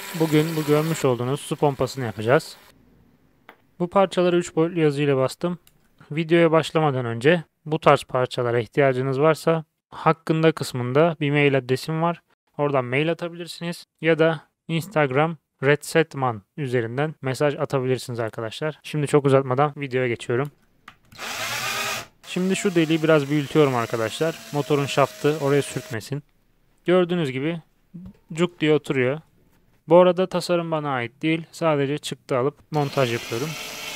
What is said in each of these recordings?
Bugün bu görmüş olduğunuz su pompasını yapacağız. Bu parçaları 3 boyutlu yazıyla bastım. Videoya başlamadan önce bu tarz parçalara ihtiyacınız varsa hakkında kısmında bir mail adresim var. Oradan mail atabilirsiniz ya da Instagram Redsetman üzerinden mesaj atabilirsiniz arkadaşlar. Şimdi çok uzatmadan videoya geçiyorum. Şimdi şu deliği biraz büyütüyorum arkadaşlar. Motorun şaftı oraya sürtmesin. Gördüğünüz gibi cuk diye oturuyor. Bu arada tasarım bana ait değil. Sadece çıktı alıp montaj yapıyorum.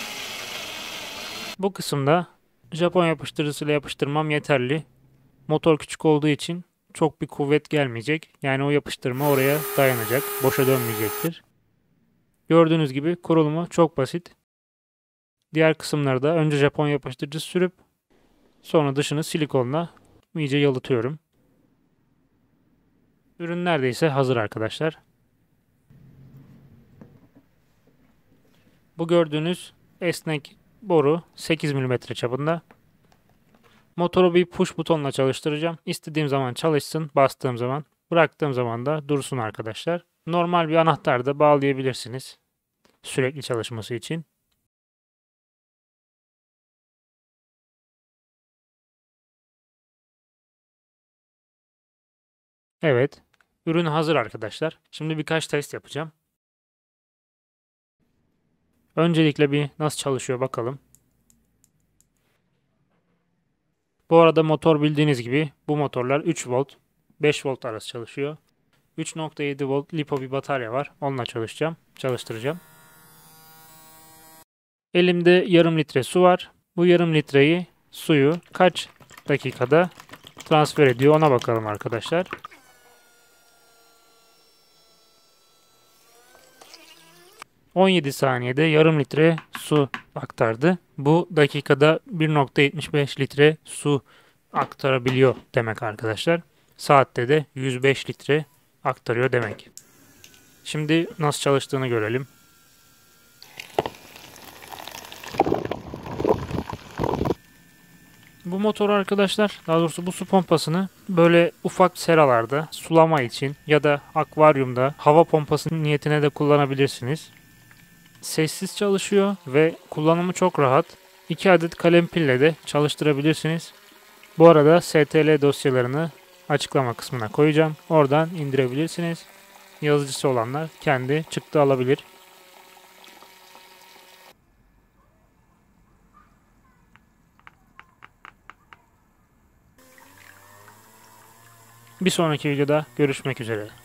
Bu kısımda Japon yapıştırıcısıyla yapıştırmam yeterli. Motor küçük olduğu için çok bir kuvvet gelmeyecek. Yani o yapıştırma oraya dayanacak. Boşa dönmeyecektir. Gördüğünüz gibi kurulumu çok basit. Diğer kısımlarda önce Japon yapıştırıcısı sürüp sonra dışını silikonla iyice yalıtıyorum. Ürün neredeyse hazır arkadaşlar. Bu gördüğünüz esnek boru 8 milimetre çapında. Motoru bir push butonla çalıştıracağım. İstediğim zaman çalışsın, bastığım zaman, bıraktığım zaman da dursun arkadaşlar. Normal bir anahtar da bağlayabilirsiniz sürekli çalışması için. Evet, ürün hazır arkadaşlar. Şimdi birkaç test yapacağım. Öncelikle bir nasıl çalışıyor bakalım. Bu arada motor bildiğiniz gibi bu motorlar 3 volt, 5 volt arası çalışıyor. 3.7 volt lipo bir batarya var. Onunla çalıştıracağım. Elimde yarım litre su var. Bu yarım litreyi suyu kaç dakikada transfer ediyor ona bakalım arkadaşlar. 17 saniyede yarım litre su aktardı. Bu dakikada 1.75 litre su aktarabiliyor demek arkadaşlar. Saatte de 105 litre aktarıyor demek. Şimdi nasıl çalıştığını görelim. Bu motor arkadaşlar, daha doğrusu bu su pompasını böyle ufak seralarda sulama için ya da akvaryumda hava pompası niyetine de kullanabilirsiniz. Sessiz çalışıyor ve kullanımı çok rahat. 2 adet kalem pille de çalıştırabilirsiniz. Bu arada STL dosyalarını açıklama kısmına koyacağım. Oradan indirebilirsiniz. Yazıcısı olanlar kendi çıktı alabilir. Bir sonraki videoda görüşmek üzere.